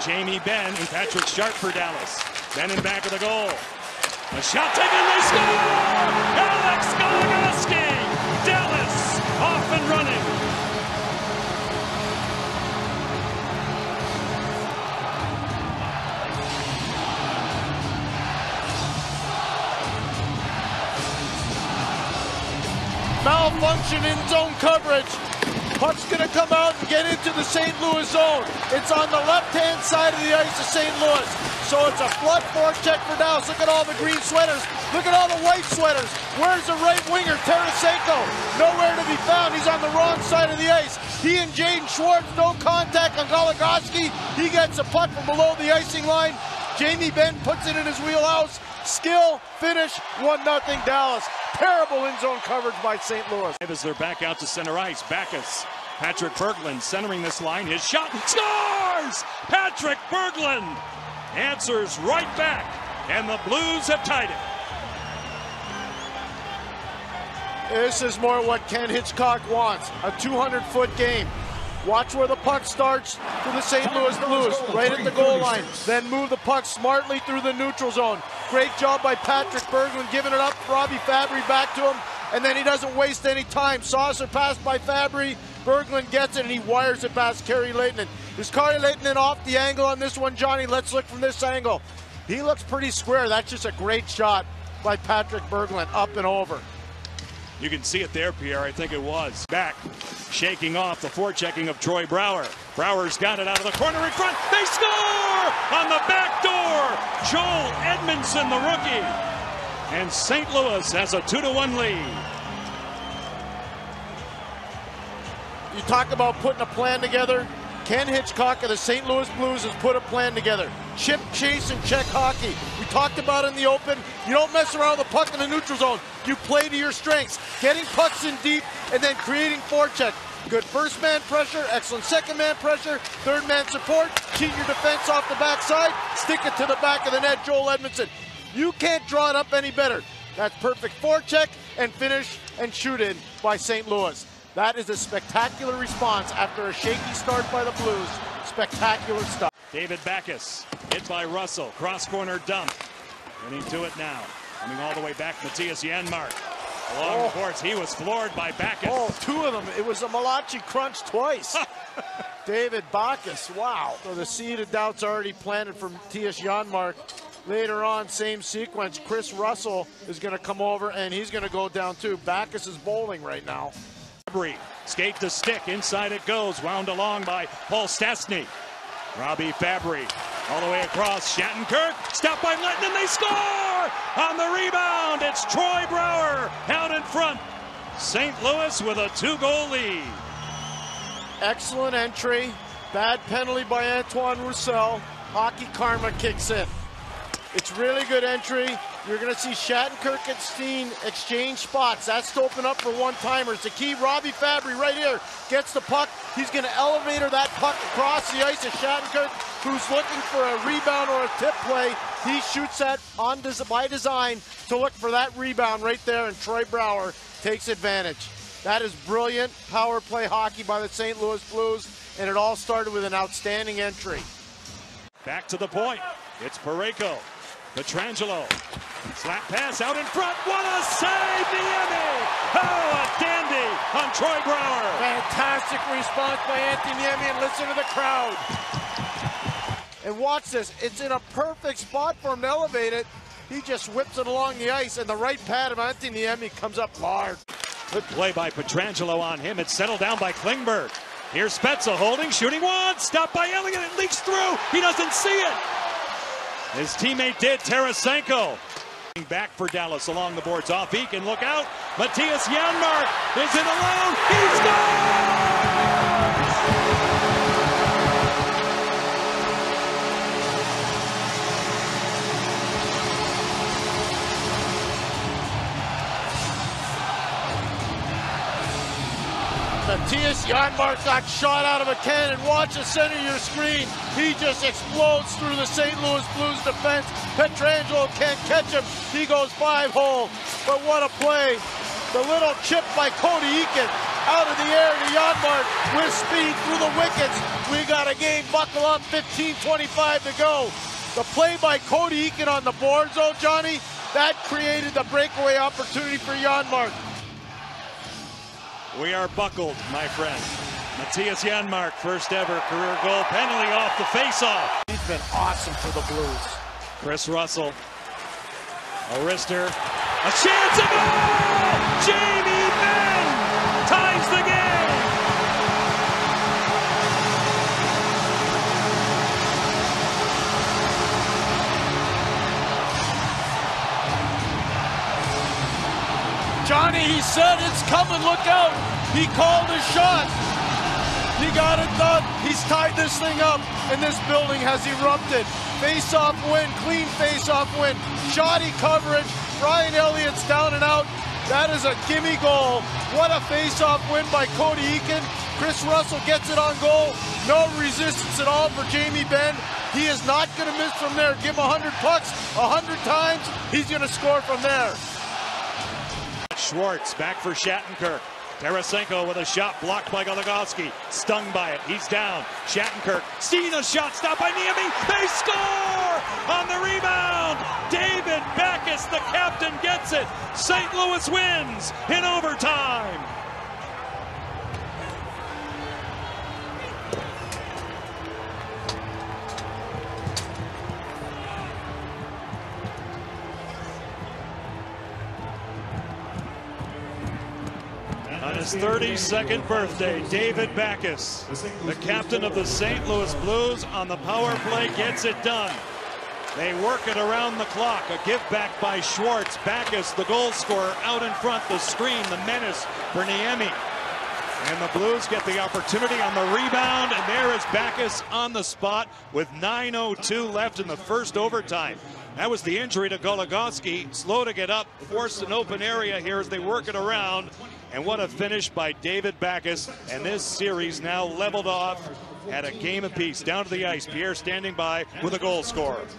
Jamie Benn and Patrick Sharp for Dallas. Benn in back of the goal. A shot taken, they score! Alex Goligoski! Dallas off and running. Malfunction in zone coverage. Puck's going to come out and get into the St. Louis zone. It's on the left-hand side of the ice of St. Louis. So it's a flood forecheck for Dallas. Look at all the green sweaters. Look at all the white sweaters. Where's the right winger, Tarasenko? Nowhere to be found. He's on the wrong side of the ice. He and Jaden Schwartz, no contact on Goligoski. He gets a puck from below the icing line. Jamie Benn puts it in his wheelhouse. Skill, finish, 1-0 Dallas. Terrible in-zone coverage by St. Louis. As they're back out to center ice, Backes, Patrick Berglund centering this line. His shot scores! Patrick Berglund answers right back, and the Blues have tied it. This is more what Ken Hitchcock wants, a 200-foot game. Watch where the puck starts for the St. Louis Blues, right at the goal line. Then move the puck smartly through the neutral zone. Great job by Patrick Berglund giving it up. Robby Fabbri back to him, and then he doesn't waste any time. Saucer pass by Fabbri. Berglund gets it, and he wires it past Kari Lehtonen. Is Kari Lehtonen off the angle on this one, Johnny? Let's look from this angle. He looks pretty square. That's just a great shot by Patrick Berglund, up and over. You can see it there, Pierre. I think it was. Back, shaking off the forechecking of Troy Brouwer. Brouwer's got it out of the corner in front. They score on the back door. Joel Edmondson, the rookie. And St. Louis has a 2-1 lead. You talk about putting a plan together. Ken Hitchcock of the St. Louis Blues has put a plan together. Chip, chase, and check hockey. We talked about in the open. You don't mess around with the puck in the neutral zone. You play to your strengths. Getting pucks in deep and then creating forecheck. Good first man pressure, excellent second man pressure, third man support. Cheat your defense off the backside. Stick it to the back of the net, Joel Edmondson. You can't draw it up any better. That's perfect forecheck and finish and shoot in by St. Louis. That is a spectacular response after a shaky start by the Blues. Spectacular stuff. David Backes, hit by Russell. Cross corner dump. Getting to it now. Coming all the way back, Mattias Janmark. Along the boards, he was floored by Backes. Oh, two of them. It was a Malachi crunch twice. David Backes, wow. So the seed of doubt's already planted for Mattias Janmark. Later on, same sequence, Chris Russell is going to come over, and he's going to go down too. Backes is bowling right now. Skate the stick, inside it goes, wound along by Paul Stastny. Robby Fabbri all the way across, Shattenkirk, stopped by Lehtonen, they score! On the rebound, it's Troy Brouwer out in front. St. Louis with a 2-goal lead. Excellent entry, bad penalty by Antoine Roussel. Hockey karma kicks in. It's really good entry. You're going to see Shattenkirk and Steen exchange spots. That's to open up for one-timers. The key, Robby Fabbri right here gets the puck. He's going to elevator that puck across the ice to Shattenkirk, who's looking for a rebound or a tip play. He shoots that by design to look for that rebound right there, and Troy Brouwer takes advantage. That is brilliant power play hockey by the St. Louis Blues, and it all started with an outstanding entry. Back to the point. It's Parayko. Pietrangelo, slap pass out in front. What a save, Niemi! Oh, a dandy on Troy Brouwer. Fantastic response by Antti Niemi, and listen to the crowd. And watch this, it's in a perfect spot for him to elevate it. He just whips it along the ice, and the right pad of Antti Niemi comes up large. Good play by Pietrangelo on him. It's settled down by Klingberg. Here's Spezza holding, shooting once, stopped by Elliott, it leaks through. He doesn't see it. His teammate did, Tarasenko. Back for Dallas along the boards, off Eakin, look out. Mattias Janmark is in alone, he scores! Mattias Janmark got shot out of a cannon. Watch the center of your screen. He just explodes through the St. Louis Blues defense. Pietrangelo can't catch him. He goes 5-hole. But what a play. The little chip by Cody Eakin. out of the air to Janmark with speed through the wickets. We got a game, buckle up, 15:25 to go. The play by Cody Eakin on the boards, though, Johnny, that created the breakaway opportunity for Janmark. We are buckled, my friend. Mattias Janmark, first ever career goal, penalty off the face-off. He's been awesome for the Blues. Chris Russell, a wrister, a chance, a goal! Jamie Benn ties the game! Johnny, he said it's coming, look out. He called a shot. He got it done. He's tied this thing up, and this building has erupted. Face-off win, clean face-off win. Shoddy coverage. Brian Elliott's down and out. That is a gimme goal. What a face-off win by Cody Eakin. Chris Russell gets it on goal. No resistance at all for Jamie Benn. He is not going to miss from there. Give him 100 pucks 100 times. He's going to score from there. Schwartz back for Shattenkirk. Tarasenko with a shot blocked by Goligoski. Stung by it. He's down. Shattenkirk. Seen a shot stopped by Niemi. They score on the rebound. David Backes, the captain, gets it. St. Louis wins in overtime. On his 32nd birthday, David Backes, the captain of the St. Louis Blues, on the power play gets it done. They work it around the clock. A give back by Schwartz. Backes, the goal scorer, out in front. The screen, the menace for Niemi. And the Blues get the opportunity on the rebound, and there is Backes on the spot with 9:02 left in the first overtime. That was the injury to Goligoski. Slow to get up, forced an open area here as they work it around. And what a finish by David Backes. And this series now leveled off at a game apiece. Down to the ice, Pierre standing by with a goal scorer.